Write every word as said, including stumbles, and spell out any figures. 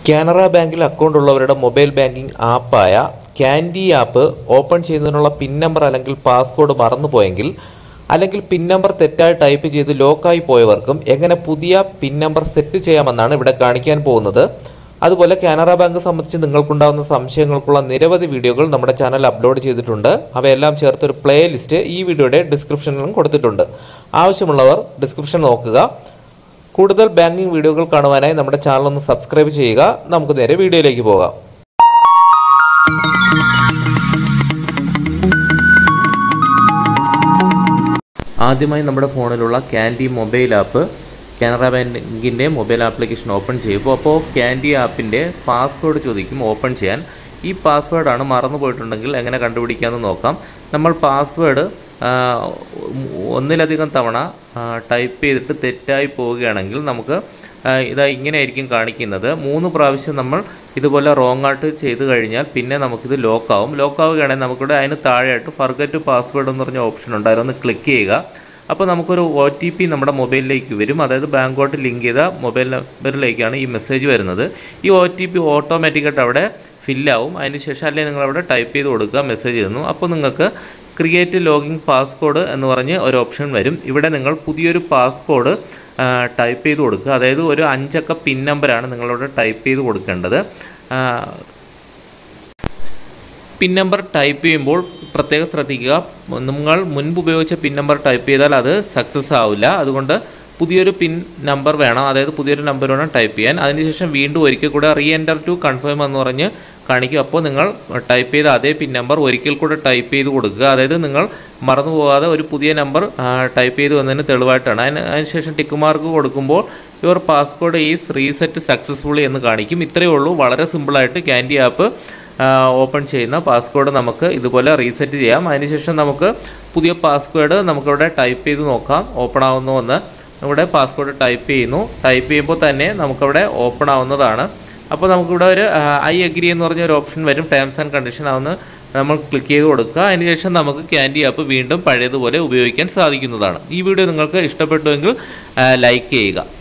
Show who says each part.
Speaker 1: കാനറ ബാങ്കിൽ അക്കൗണ്ട് ഉള്ളവരുടെ mobile banking ആപ്പായ ക്യാൻഡി ആപ്പ് ഓപ്പൺ ചെയ്യുന്നതിനുള്ള പിൻ നമ്പർ അല്ലെങ്കിൽ പാസ്വേഡ് മറന്നുപോയെങ്കിൽ അല്ലെങ്കിൽ പിൻ നമ്പർ തെറ്റായി ടൈപ്പ് ചെയ്ത് ലോക്കായി പോയവർക്കും എങ്ങനെ പുതിയ പിൻ നമ്പർ സെറ്റ് ചെയ്യാമെന്നാണ് ഇവിടെ കാണിക്കാൻ പോകുന്നത്. അതുപോലെ കാനറ ബാങ്ക് സംബന്ധിച്ച് നിങ്ങൾക്കുണ്ടാകുന്ന സംശയങ്ങൾക്കുള്ള നിരവധി വീഡിയോകൾ നമ്മുടെ ചാനൽ അപ്ലോഡ് ചെയ്തിട്ടുണ്ട്. അവയെല്ലാം ചേർത്തൊരു പ്ലേ ലിസ്റ്റ് ഈ വീഡിയോയുടെ ഡിസ്ക്രിപ്ഷനിലും കൊടുത്തിട്ടുണ്ട്. ആവശ്യമുള്ളവർ ഡിസ്ക്രിപ്ഷൻ നോക്കുക. കൂടുതൽ ബാങ്കിംഗ് വീഡിയോകൾ കാണുവാനായി നമ്മുടെ ചാനൽ ഒന്ന് സബ്സ്ക്രൈബ് ചെയ്യുക. നമുക്ക് നേരെ വീഡിയോയിലേക്ക് പോകാം. ആദ്യമായി നമ്മുടെ ഫോണിലുള്ള ക്യാൻഡി മൊബൈൽ ആപ്പ് കാനറ ബാങ്കിൻ്റെ മൊബൈൽ ആപ്ലിക്കേഷൻ ഓപ്പൺ ചെയ്യുമ്പോൾ അപ്പോൾ ക്യാൻഡി ആപ്പിൻ്റെ പാസ്വേഡ് ചോദിക്കും ഓപ്പൺ ചെയ്യാൻ. ഈ പാസ്വേഡാണ് മറന്നു പോയിട്ടുണ്ടെങ്കിൽ എങ്ങനെ കണ്ടുപിടിക്കാമെന്ന് നോക്കാം. നമ്മൾ പാസ്വേഡ് ഒന്നിലധികം തവണ ടൈപ്പ് ചെയ്തിട്ട് തെറ്റായി പോവുകയാണെങ്കിൽ നമുക്ക് ഇതാ ഇങ്ങനെയായിരിക്കും കാണിക്കുന്നത്. മൂന്ന് പ്രാവശ്യം നമ്മൾ ഇതുപോലെ റോങ് ആയിട്ട് ചെയ്ത് കഴിഞ്ഞാൽ പിന്നെ നമുക്കിത് ലോക്കാവും. ലോക്കാവുകയാണെങ്കിൽ നമുക്കിവിടെ അതിന് താഴെയായിട്ട് ഫർഗറ്റ് പാസ്വേഡ് എന്ന് പറഞ്ഞ ഓപ്ഷൻ ഉണ്ട്. അതിലൊന്ന് ക്ലിക്ക് ചെയ്യുക. അപ്പോൾ നമുക്കൊരു ഒ ടി പി നമ്മുടെ മൊബൈലിലേക്ക് വരും. അതായത് ബാങ്കോട്ട് ലിങ്ക് ചെയ്ത മൊബൈൽ നമ്പറിലേക്കാണ് ഈ മെസ്സേജ് വരുന്നത്. ഈ ഒ ടി പി ഓട്ടോമാറ്റിക്കായിട്ട് അവിടെ ഫില്ലാവും. അതിന് ശേഷം അല്ലെങ്കിൽ നിങ്ങളവിടെ ടൈപ്പ് ചെയ്ത് കൊടുക്കുക. മെസ്സേജ് തന്നു. അപ്പോൾ നിങ്ങൾക്ക് ക്രിയേറ്റ് ലോഗിൻ പാസ്കോഡ് എന്ന് പറഞ്ഞ് ഒരു ഓപ്ഷൻ വരും. ഇവിടെ നിങ്ങൾ പുതിയൊരു പാസ്കോഡ് ടൈപ്പ് ചെയ്ത് കൊടുക്കുക. അതായത് ഒരു അഞ്ചക്ക പിൻ നമ്പറാണ് നിങ്ങളവിടെ ടൈപ്പ് ചെയ്ത് കൊടുക്കേണ്ടത്. പിൻ നമ്പർ ടൈപ്പ് ചെയ്യുമ്പോൾ പ്രത്യേകം ശ്രദ്ധിക്കുക. നിങ്ങൾ മുൻപ് ഉപയോഗിച്ച പിൻ നമ്പർ ടൈപ്പ് ചെയ്താൽ അത് സക്സസ് ആവില്ല. അതുകൊണ്ട് പുതിയൊരു പിൻ നമ്പർ വേണം. അതായത് പുതിയൊരു നമ്പർ വേണം ടൈപ്പ് ചെയ്യാൻ. അതിനുശേഷം വീണ്ടും ഒരിക്കൽ കൂടെ റീ എൻ്റർ ടു കൺഫേം എന്ന് പറഞ്ഞ് കാണിക്കും. അപ്പോൾ നിങ്ങൾ ടൈപ്പ് ചെയ്ത അതേ പിൻ നമ്പർ ഒരിക്കൽ കൂടെ ടൈപ്പ് ചെയ്ത് കൊടുക്കുക. അതായത് നിങ്ങൾ മറന്നു പോകാതെ ഒരു പുതിയ നമ്പർ ടൈപ്പ് ചെയ്ത് വന്നതിന് തെളിവായിട്ടാണ്. അതിന് അതിനുശേഷം ടിക്ക് മാർക്ക് കൊടുക്കുമ്പോൾ your passcode is reset successfully എന്ന് കാണിക്കും. ഇത്രയേ ഉള്ളൂ. വളരെ സിമ്പിളായിട്ട് ക്യാൻഡി ആപ്പ് ഓപ്പൺ ചെയ്യുന്ന പാസ്വേഡ് നമുക്ക് ഇതുപോലെ റീസെറ്റ് ചെയ്യാം. അതിനുശേഷം നമുക്ക് പുതിയ പാസ്വേഡ് നമുക്കിവിടെ ടൈപ്പ് ചെയ്ത് നോക്കാം ഓപ്പൺ ആവുന്നു എന്ന്. ഇവിടെ പാസ്വേഡ് ടൈപ്പ് ചെയ്യുന്നു. ടൈപ്പ് ചെയ്യുമ്പോൾ തന്നെ നമുക്കവിടെ ഓപ്പൺ ആവുന്നതാണ്. അപ്പോൾ നമുക്കിവിടെ ഒരു ഐ അഗ്രി എന്ന് പറഞ്ഞൊരു ഓപ്ഷൻ വരും. ടേംസ് ആൻഡ് കണ്ടീഷൻ ആവുന്ന നമ്മൾ ക്ലിക്ക് ചെയ്ത് കൊടുക്കുക. അതിനുശേഷം നമുക്ക് ക്യാൻഡി ആപ്പ് വീണ്ടും പഴയതുപോലെ ഉപയോഗിക്കാൻ സാധിക്കുന്നതാണ്. ഈ വീഡിയോ നിങ്ങൾക്ക് ഇഷ്ടപ്പെട്ടുവെങ്കിൽ ലൈക്ക് ചെയ്യുക.